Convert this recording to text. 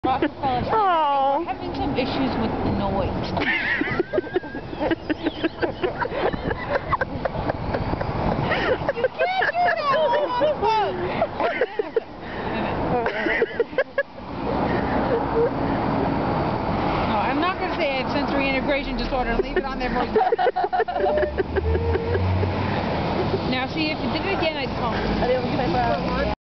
Oh. We're having some issues with the noise. You can't do that on the phone. No, I'm not going to say I have sensory integration disorder and leave it on there for Now see, if you did it again, I'd call.